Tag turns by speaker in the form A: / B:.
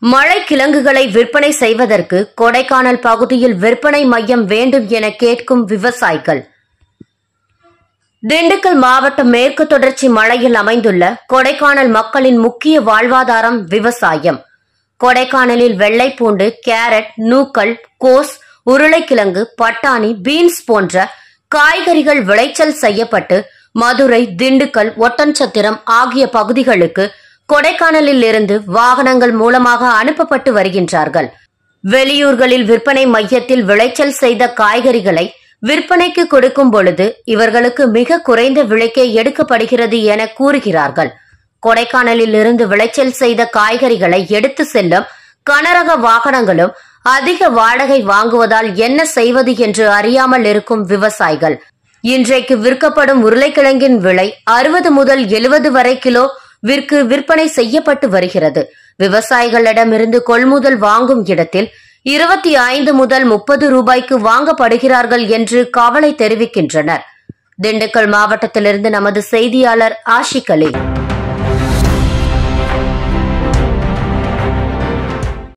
A: மழை கிழங்குகளை விற்பனை செய்வதற்கு கொடைக்கானல் பகுதியில் விற்பனை மையம் வேண்டும் என கேட்கும் விவசாயிகள். திண்டுக்கல் மாவட்டம் மேற்கு தொடர்ச்சி மலையில் அமைந்துள்ள கொடைக்கானல் மக்களின் முக்கிய வாழ்வாதாரம் விவசாயம். கொடைக்கானலில் வெள்ளைப்பூண்டு, கேரட், நூக்கல், கோஸ், உருளைக்கிழங்கு, பட்டாணி, பீன்ஸ் போன்ற காய்கறிகள் விளைச்சல் செய்யப்பட்டு மதுரை, திண்டுக்கல், ஒட்டன்சத்திரம் ஆகிய பகுதிகளுக்கு கொடைக்கானலில் இருந்து வாகனங்கள் மூலமாக அனுப்பப்பட்டு வருகின்றார்கள். வெளியூர்களில் விற்பனை மையத்தில் விளைச்சல் செய்த காய்கறிகளை விற்பனைக்கு கொடுக்கும் பொழுது இவர்களுக்கு மிக குறைந்த விலைக்கே எடுக்கப்படுகிறது என கூறுகிறார்கள். கொடைக்கானலில் இருந்து விளைச்சல் செய்த காய்கறிகளை எடுத்து செல்லும் கனரக வாகனங்களும் அதிக வாடகை வாங்குவதால் என்ன செய்வது என்று அறியாமல் இருக்கும் விவசாயிகள். இன்றைக்கு விற்கப்படும் உருளைக்கிழங்கின் விலை 60 முதல் 70 வரை கிலோ விற்பனை செய்யப்பட்டு வருகிறது. விவசாயிகளிடமிருந்து கொள்முதல் வாங்கும் இடத்தில் 25 முதல் 30 ரூபாய்க்கு வாங்கப்படுகிறார்கள் என்று கவலை தெரிவிக்கின்றனர். திண்டுக்கல் மாவட்டத்திலிருந்து நமது செய்தியாளர் ஆஷிக் அலி.